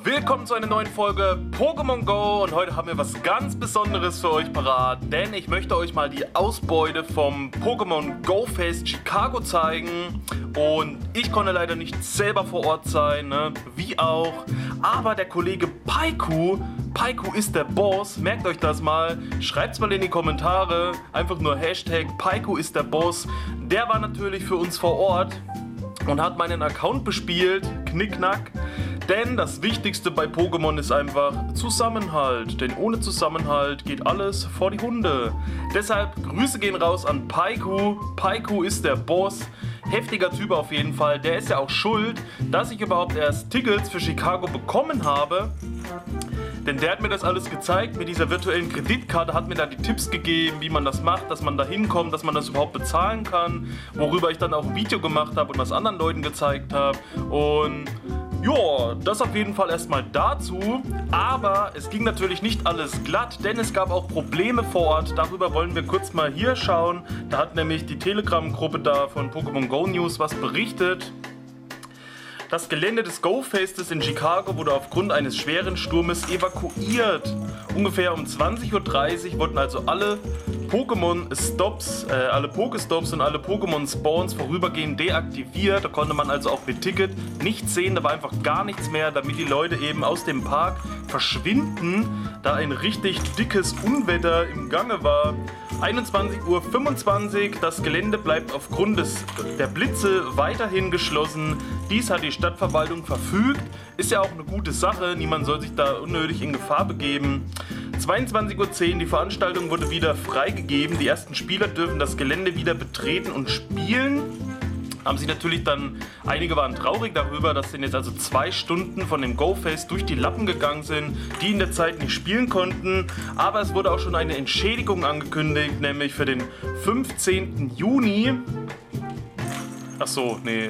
Willkommen zu einer neuen Folge Pokémon Go und heute haben wir was ganz Besonderes für euch parat, denn ich möchte euch mal die Ausbeute vom Pokémon Go Fest Chicago zeigen und ich konnte leider nicht selber vor Ort sein, ne? Wie auch, aber der Kollege Paiku ist der Boss, merkt euch das mal, schreibt's mal in die Kommentare, einfach nur Hashtag Paiku ist der Boss, der war natürlich für uns vor Ort und hat meinen Account bespielt, knickknack. Denn das Wichtigste bei Pokémon ist einfach Zusammenhalt. Denn ohne Zusammenhalt geht alles vor die Hunde. Deshalb Grüße gehen raus an Paiku. Paiku ist der Boss. Heftiger Typ auf jeden Fall. Der ist ja auch schuld, dass ich überhaupt erst Tickets für Chicago bekommen habe. Denn der hat mir das alles gezeigt mit dieser virtuellen Kreditkarte, hat mir da die Tipps gegeben, wie man das macht, dass man da hinkommt, dass man das überhaupt bezahlen kann. Worüber ich dann auch ein Video gemacht habe und das anderen Leuten gezeigt habe. Und ja, das auf jeden Fall erstmal dazu, aber es ging natürlich nicht alles glatt, denn es gab auch Probleme vor Ort, darüber wollen wir kurz mal hier schauen. Da hat nämlich die Telegram-Gruppe da von Pokémon Go News was berichtet. Das Gelände des Go-Festes in Chicago wurde aufgrund eines schweren Sturmes evakuiert. Ungefähr um 20:30 Uhr wurden also alle Pokémon-Stops, alle Pokéstops und alle Pokémon-Spawns vorübergehend deaktiviert. Da konnte man also auch mit Ticket nichts sehen, da war einfach gar nichts mehr, damit die Leute eben aus dem Park verschwinden, da ein richtig dickes Unwetter im Gange war. 21:25 Uhr, das Gelände bleibt aufgrund der Blitze weiterhin geschlossen. Dies hat die Stadtverwaltung verfügt. Ist ja auch eine gute Sache, niemand soll sich da unnötig in Gefahr begeben. 22:10 Uhr, die Veranstaltung wurde wieder freigegeben. Die ersten Spieler dürfen das Gelände wieder betreten und spielen. Haben sie natürlich dann, einige waren traurig darüber, dass denn jetzt also 2 Stunden von dem Go-Fest durch die Lappen gegangen sind, die in der Zeit nicht spielen konnten. Aber es wurde auch schon eine Entschädigung angekündigt, nämlich für den 15. Juni. Achso, nee.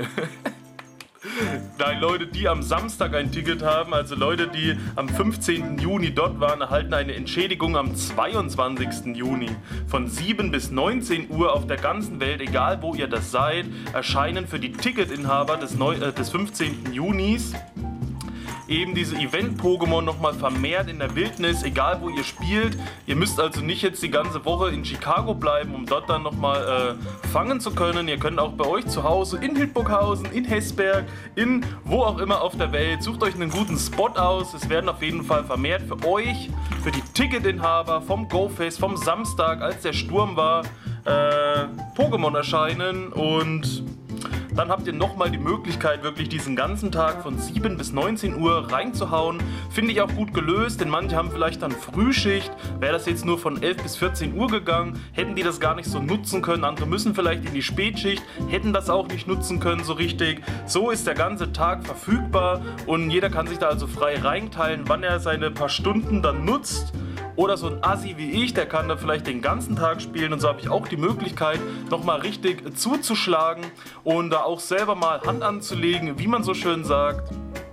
Nein, Leute, die am Samstag ein Ticket haben, also Leute, die am 15. Juni dort waren, erhalten eine Entschädigung am 22. Juni. Von 7 bis 19 Uhr auf der ganzen Welt, egal wo ihr das seid, erscheinen für die Ticketinhaber des 15. Junis eben diese Event-Pokémon nochmal vermehrt in der Wildnis, egal wo ihr spielt. Ihr müsst also nicht jetzt die ganze Woche in Chicago bleiben, um dort dann nochmal fangen zu können. Ihr könnt auch bei euch zu Hause in Hildburghausen, in Hesberg, in wo auch immer auf der Welt, sucht euch einen guten Spot aus. Es werden auf jeden Fall vermehrt für euch, für die Ticketinhaber vom Go-Fest, vom Samstag, als der Sturm war, Pokémon erscheinen und dann habt ihr nochmal die Möglichkeit, wirklich diesen ganzen Tag von 7 bis 19 Uhr reinzuhauen. Finde ich auch gut gelöst, denn manche haben vielleicht dann Frühschicht. Wäre das jetzt nur von 11 bis 14 Uhr gegangen, hätten die das gar nicht so nutzen können. Andere müssen vielleicht in die Spätschicht, hätten das auch nicht nutzen können so richtig. So ist der ganze Tag verfügbar und jeder kann sich da also frei reinteilen, wann er seine paar Stunden dann nutzt. Oder so ein Assi wie ich, der kann da vielleicht den ganzen Tag spielen und so habe ich auch die Möglichkeit, nochmal richtig zuzuschlagen und da auch selber mal Hand anzulegen, wie man so schön sagt.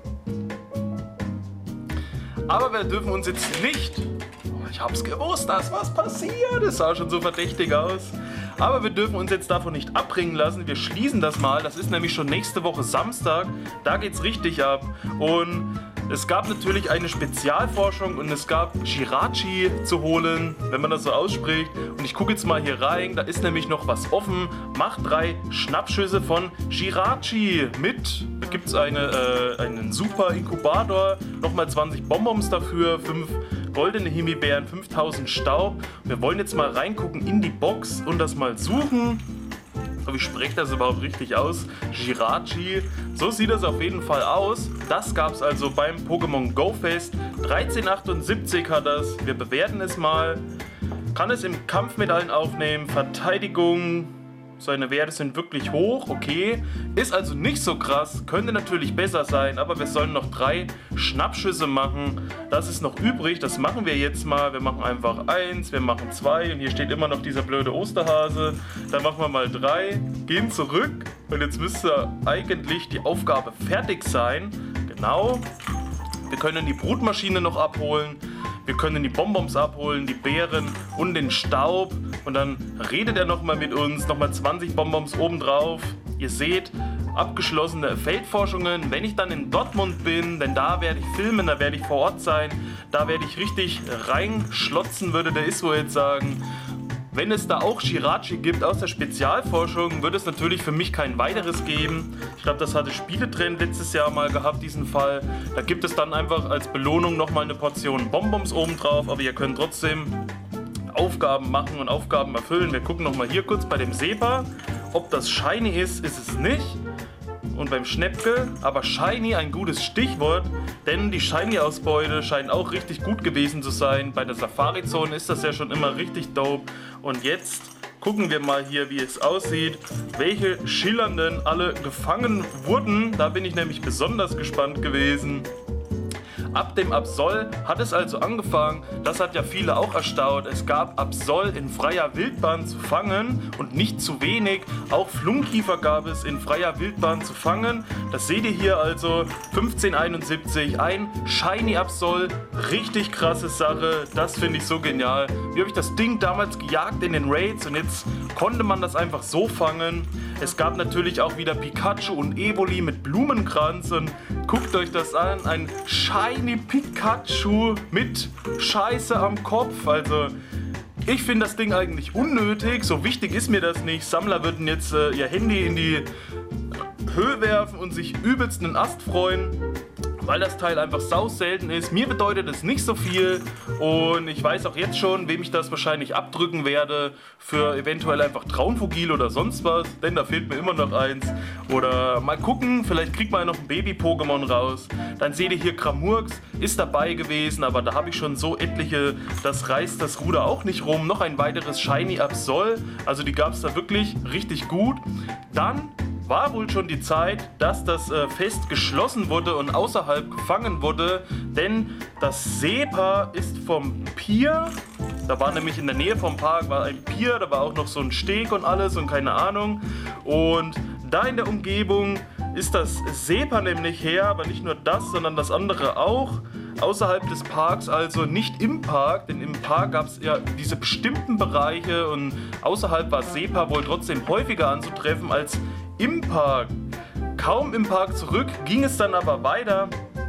Aber wir dürfen uns jetzt nicht, ich hab's gewusst, dass was passiert, es sah schon so verdächtig aus. Aber wir dürfen uns jetzt davon nicht abbringen lassen, wir schließen das mal, das ist nämlich schon nächste Woche Samstag, da geht's richtig ab und es gab natürlich eine Spezialforschung und es gab Jirachi zu holen, wenn man das so ausspricht. Und ich gucke jetzt mal hier rein, da ist nämlich noch was offen. Macht 3 Schnappschüsse von Jirachi mit. Da gibt es einen super Inkubator, nochmal 20 Bonbons dafür, 5 goldene Himbeeren, 5000 Staub. Wir wollen jetzt mal reingucken in die Box und das mal suchen. Wie spricht das überhaupt richtig aus? Jirachi. So sieht das auf jeden Fall aus. Das gab es also beim Pokémon Go Fest. 1378 hat das. Wir bewerten es mal. Kann es im Kampf mit allen aufnehmen. Verteidigung. Seine Werte sind wirklich hoch, okay. Ist also nicht so krass, könnte natürlich besser sein, aber wir sollen noch 3 Schnappschüsse machen. Das ist noch übrig, das machen wir jetzt mal. Wir machen einfach 1, wir machen 2 und hier steht immer noch dieser blöde Osterhase. Dann machen wir mal 3, gehen zurück und jetzt müsste eigentlich die Aufgabe fertig sein. Genau. Wir können die Brutmaschine noch abholen. Wir können die Bonbons abholen, die Beeren und den Staub. Und dann redet er nochmal mit uns, nochmal 20 Bonbons obendrauf. Ihr seht, abgeschlossene Feldforschungen. Wenn ich dann in Dortmund bin, denn da werde ich filmen, da werde ich vor Ort sein, da werde ich richtig reinschlotzen, würde der Iswo jetzt sagen. Wenn es da auch Shirachi gibt aus der Spezialforschung, wird es natürlich für mich kein weiteres geben. Ich glaube, das hatte Spieletrend letztes Jahr mal gehabt, diesen Fall. Da gibt es dann einfach als Belohnung nochmal eine Portion Bonbons obendrauf, aber ihr könnt trotzdem Aufgaben machen und Aufgaben erfüllen. Wir gucken nochmal hier kurz bei dem Sepa, ob das Shiny ist es nicht. Und beim Schnäppke, aber Shiny ein gutes Stichwort, denn die Shiny-Ausbeute scheint auch richtig gut gewesen zu sein. Bei der Safari-Zone ist das ja schon immer richtig dope. Und jetzt gucken wir mal hier, wie es aussieht, welche schillernden alle gefangen wurden. Da bin ich nämlich besonders gespannt gewesen. Ab dem Absol hat es also angefangen, das hat ja viele auch erstaunt, es gab Absol in freier Wildbahn zu fangen und nicht zu wenig, auch Flunkiefer gab es in freier Wildbahn zu fangen. Das seht ihr hier also, 1571, ein Shiny Absol, richtig krasse Sache, das finde ich so genial. Wie habe ich das Ding damals gejagt in den Raids und jetzt konnte man das einfach so fangen. Es gab natürlich auch wieder Pikachu und Evoli mit Blumenkranz und guckt euch das an, ein Shiny Pikachu mit Scheiße am Kopf, also ich finde das Ding eigentlich unnötig, so wichtig ist mir das nicht. Sammler würden jetzt ihr Handy in die Höhe werfen und sich übelst einen Ast freuen, weil das Teil einfach sau selten ist. Mir bedeutet es nicht so viel und ich weiß auch jetzt schon, wem ich das wahrscheinlich abdrücken werde für eventuell einfach Traunfugil oder sonst was, denn da fehlt mir immer noch eins. Oder mal gucken, vielleicht kriegt man ja noch ein Baby-Pokémon raus. Dann seht ihr hier Kramurks, ist dabei gewesen, aber da habe ich schon so etliche, das reißt das Ruder auch nicht rum. Noch ein weiteres Shiny Absol, also die gab es da wirklich richtig gut. Dann war wohl schon die Zeit, dass das Fest geschlossen wurde und außerhalb gefangen wurde, denn das Sepa ist vom Pier, da war nämlich in der Nähe vom Park war ein Pier, da war auch noch so ein Steg und alles und keine Ahnung und da in der Umgebung ist das Sepa nämlich her, aber nicht nur das, sondern das andere auch. Außerhalb des Parks, also nicht im Park, denn im Park gab es ja diese bestimmten Bereiche und außerhalb war Sepa wohl trotzdem häufiger anzutreffen als im Park. Kaum im Park zurück ging es dann aber weiter.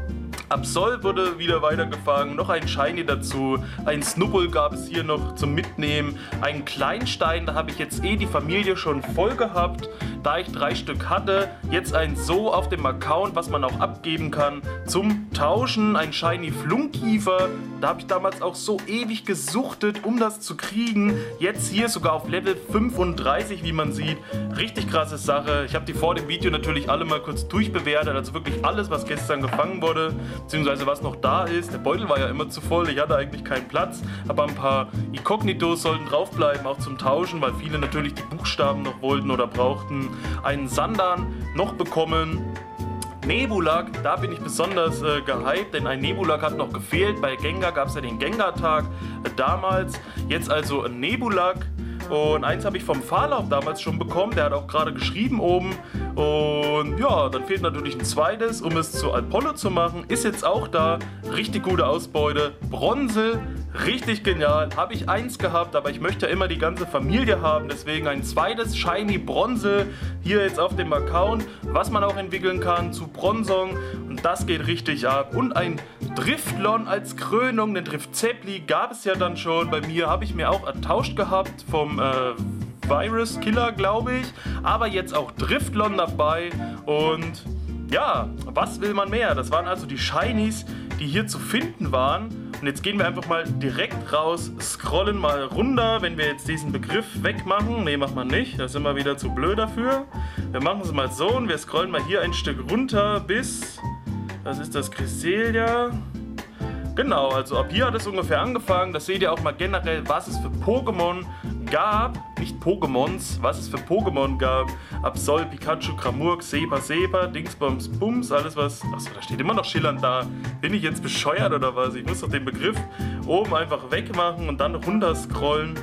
Absol wurde wieder weitergefangen, noch ein Shiny dazu, ein Snubbull gab es hier noch zum Mitnehmen, einen Kleinstein, da habe ich jetzt die Familie schon voll gehabt, da ich 3 Stück hatte, jetzt ein So auf dem Account, was man auch abgeben kann zum Tauschen, ein Shiny Flunkiefer, da habe ich damals auch so ewig gesuchtet, um das zu kriegen, jetzt hier sogar auf Level 35, wie man sieht, richtig krasse Sache, ich habe die vor dem Video natürlich alle mal kurz durchbewertet, also wirklich alles, was gestern gefangen wurde, beziehungsweise was noch da ist. Der Beutel war ja immer zu voll, ich hatte eigentlich keinen Platz, aber ein paar Incognitos sollten draufbleiben, auch zum Tauschen, weil viele natürlich die Buchstaben noch wollten oder brauchten. Einen Sandan noch bekommen. Nebulak, da bin ich besonders gehypt, denn ein Nebulak hat noch gefehlt. Bei Gengar gab es ja den Gengar-Tag damals, jetzt also ein Nebulak. Und eins habe ich vom Fahrlauf damals schon bekommen, der hat auch gerade geschrieben oben. Und ja, dann fehlt natürlich ein zweites, um es zu Apollo zu machen. Ist jetzt auch da, richtig gute Ausbeute. Bronze, richtig genial. Habe ich eins gehabt, aber ich möchte ja immer die ganze Familie haben. Deswegen ein zweites Shiny Bronze hier jetzt auf dem Account, was man auch entwickeln kann zu Bronzong. Und das geht richtig ab. Und ein Driftlon als Krönung, den Driftzepli gab es ja dann schon. Bei mir habe ich mir auch ertauscht gehabt vom Virus Killer, glaube ich. Aber jetzt auch Driftlon dabei. Und ja, was will man mehr? Das waren also die Shinies, die hier zu finden waren. Und jetzt gehen wir einfach mal direkt raus, scrollen mal runter, wenn wir jetzt diesen Begriff wegmachen. Ne, macht man nicht, da sind wir wieder zu blöd dafür. Wir machen es mal so und wir scrollen mal hier ein Stück runter bis, das ist das Cresselia. Genau, also ab hier hat es ungefähr angefangen. Das seht ihr auch mal generell, was es für Pokémon gab. Nicht Pokémons, was es für Pokémon gab. Absol, Pikachu, Kramurk, Sepa, Dingsbums, Bums, alles was... Achso, da steht immer noch schillernd da. Bin ich jetzt bescheuert oder was? Ich muss doch den Begriff oben einfach wegmachen und dann runter scrollen.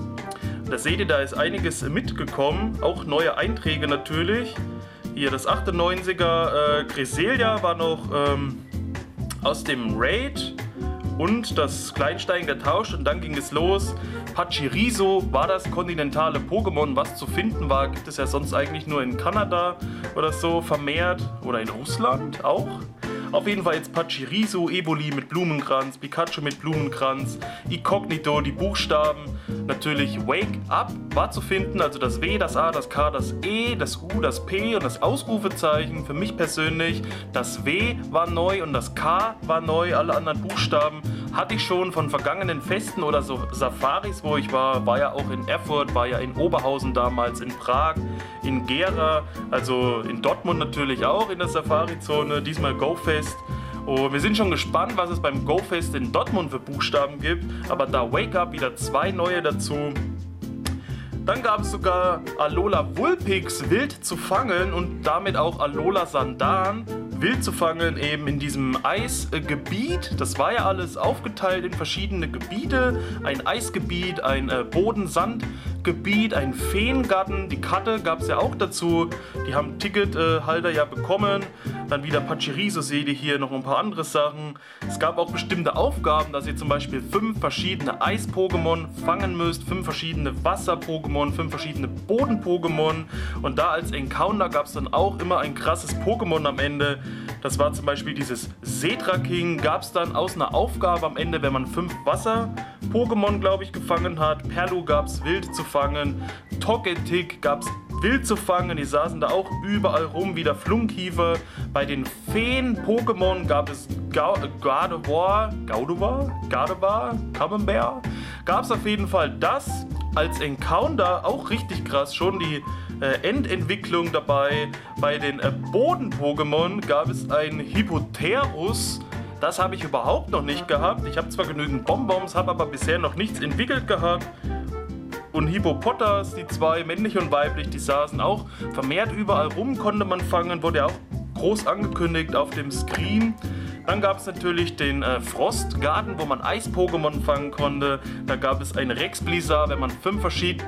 Da seht ihr, da ist einiges mitgekommen. Auch neue Einträge natürlich. Hier das 98er Cresselia war noch aus dem Raid. und das Kleinstein getauscht und dann ging es los. Pachirisu war das kontinentale Pokémon, was zu finden war. Gibt es ja sonst eigentlich nur in Kanada oder so vermehrt oder in Russland auch. Auf jeden Fall jetzt Pachirisu, Evoli mit Blumenkranz, Pikachu mit Blumenkranz, Inkognito, die Buchstaben. Natürlich Wake Up war zu finden, also das W, das A, das K, das E, das U, das P und das Ausrufezeichen. Für mich persönlich, das W war neu und das K war neu. Alle anderen Buchstaben hatte ich schon von vergangenen Festen oder so Safaris, wo ich war ja auch in Erfurt, war ja in Oberhausen damals, in Prag, in Gera, also in Dortmund natürlich auch in der Safari-Zone, diesmal GoFest. Und wir sind schon gespannt, was es beim GoFest in Dortmund für Buchstaben gibt, aber da Wake Up wieder 2 neue dazu. Dann gab es sogar Alola Vulpix wild zu fangen und damit auch Alola Sandan wild zu fangen, eben in diesem Eisgebiet. Das war ja alles aufgeteilt in verschiedene Gebiete. Ein Eisgebiet, ein Bodensandgebiet, ein Feengarten. Die Karte gab es ja auch dazu. Die haben Tickethalter ja bekommen. Dann wieder Pachirisu, seht ihr hier noch ein paar andere Sachen. Es gab auch bestimmte Aufgaben, dass ihr zum Beispiel 5 verschiedene Eis-Pokémon fangen müsst, 5 verschiedene Wasser-Pokémon, 5 verschiedene Boden-Pokémon. Und da als Encounter gab es dann auch immer ein krasses Pokémon am Ende. Das war zum Beispiel dieses Setraking, gab es dann aus einer Aufgabe am Ende, wenn man 5 Wasser-Pokémon, glaube ich, gefangen hat. Perlu gab es wild zu fangen, Togetic gab es wild zu fangen, die saßen da auch überall rum, wie der Flunkiefer. Bei den Feen-Pokémon gab es Gardevoir, Camembert. Gab es auf jeden Fall das als Encounter, auch richtig krass, schon die Endentwicklung dabei. Bei den Boden-Pokémon gab es ein Hippoterus. Das habe ich überhaupt noch nicht gehabt. Ich habe zwar genügend Bonbons, habe aber bisher noch nichts entwickelt gehabt. Und Hippopotas, die 2, männlich und weiblich, die saßen auch vermehrt überall rum, konnte man fangen, wurde ja auch groß angekündigt auf dem Screen. Dann gab es natürlich den Frostgarten, wo man Eis-Pokémon fangen konnte. Da gab es ein Rex Blizzard, wenn man 5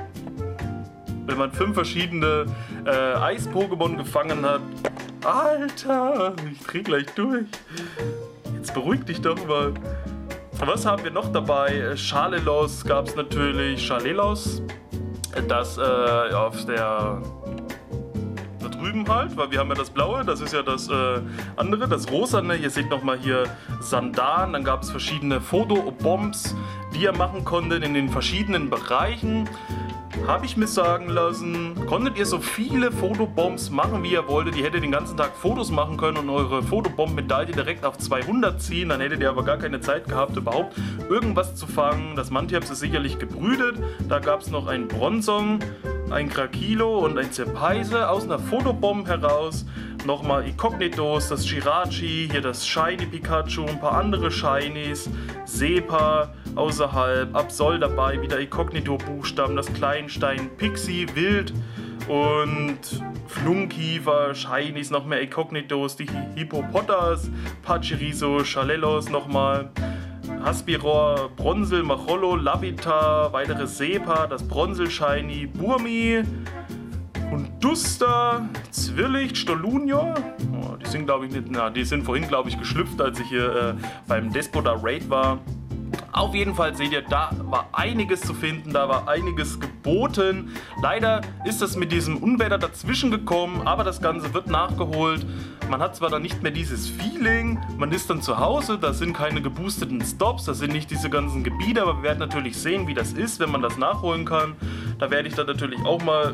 verschiedene Eis-Pokémon gefangen hat. Alter, ich dreh gleich durch. Jetzt beruhig dich doch mal. Was haben wir noch dabei? Schalelos gab es natürlich. Schalelos, das auf der da drüben halt, weil wir haben ja das blaue, das ist ja das andere, das rosane. Ihr seht nochmal hier Sandan, dann gab es verschiedene Fotobombs, die ihr machen konntet in den verschiedenen Bereichen. Habe ich mir sagen lassen, konntet ihr so viele Fotobombs machen, wie ihr wolltet. Ihr hättet den ganzen Tag Fotos machen können und eure Fotobomb-Medaille direkt auf 200 ziehen. Dann hättet ihr aber gar keine Zeit gehabt, überhaupt irgendwas zu fangen. Das Mantiaps ist sicherlich gebrütet. Da gab es noch ein Bronzong, ein Krakilo und ein Zerpeise aus einer Fotobomb heraus. Nochmal Incognitos, das Jirachi, hier das Shiny Pikachu, ein paar andere Shinies, Sepa außerhalb, Absol dabei, wieder Inkognito-Buchstaben, das Kleinstein, Pixie, Wild und Flunkiefer, Shinies, noch mehr Incognitos, die Hippopotas, Pachirisu, Schalelos nochmal, Haspiror, Bronzel, Machollo, Labita, weitere Sepa, das Bronzel Shiny, Burmi und Duster, Zwirlicht, Stolunio. Oh, die sind glaube ich nicht, die sind vorhin glaube ich geschlüpft, als ich hier beim Despota Raid war. Auf jeden Fall seht ihr, da war einiges zu finden, da war einiges geboten. Leider ist das mit diesem Unwetter dazwischen gekommen, aber das Ganze wird nachgeholt. Man hat zwar dann nicht mehr dieses Feeling, man ist dann zu Hause, da sind keine geboosteten Stops, das sind nicht diese ganzen Gebiete, aber wir werden natürlich sehen, wie das ist, wenn man das nachholen kann. Da werde ich dann natürlich auch mal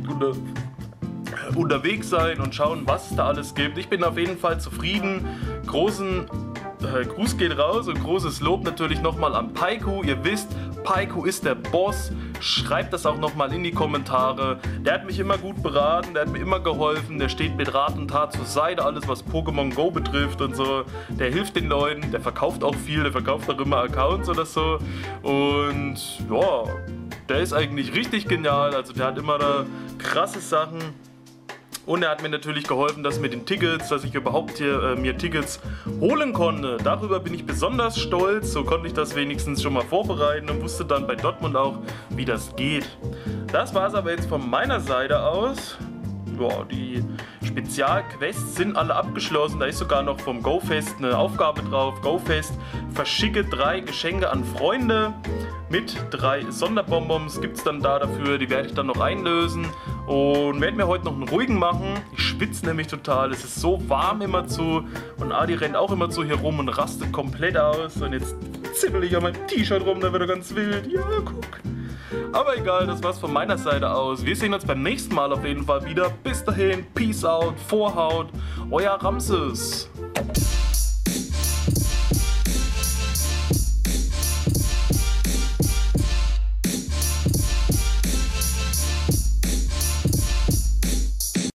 unterwegs sein und schauen, was es da alles gibt. Ich bin auf jeden Fall zufrieden. Gruß geht raus und großes Lob natürlich nochmal an Paiku. Ihr wisst, Paiku ist der Boss. Schreibt das auch nochmal in die Kommentare. Der hat mich immer gut beraten, der hat mir immer geholfen. Der steht mit Rat und Tat zur Seite, alles was Pokémon Go betrifft und so. Der hilft den Leuten, der verkauft auch viel, der verkauft auch immer Accounts oder so. Und ja, der ist eigentlich richtig genial. Also der hat immer da krasse Sachen. Und er hat mir natürlich geholfen, dass mit den Tickets, dass ich überhaupt hier mir Tickets holen konnte. Darüber bin ich besonders stolz. So konnte ich das wenigstens schon mal vorbereiten und wusste dann bei Dortmund auch, wie das geht. Das war es aber jetzt von meiner Seite aus. Ja, die Spezialquests sind alle abgeschlossen. Da ist sogar noch vom GoFest eine Aufgabe drauf. GoFest, verschicke 3 Geschenke an Freunde. Mit 3 Sonderbonbons gibt es dann da dafür. Die werde ich dann noch einlösen. Und werde mir heute noch einen ruhigen machen. Ich schwitze nämlich total. Es ist so warm immerzu. Und Adi rennt auch immerzu hier rum und rastet komplett aus. Und jetzt zippel ich an meinem T-Shirt rum, da wird er ganz wild. Ja, guck. Aber egal, das war's von meiner Seite aus. Wir sehen uns beim nächsten Mal auf jeden Fall wieder. Bis dahin, Peace out, Vorhaut, euer Ramses.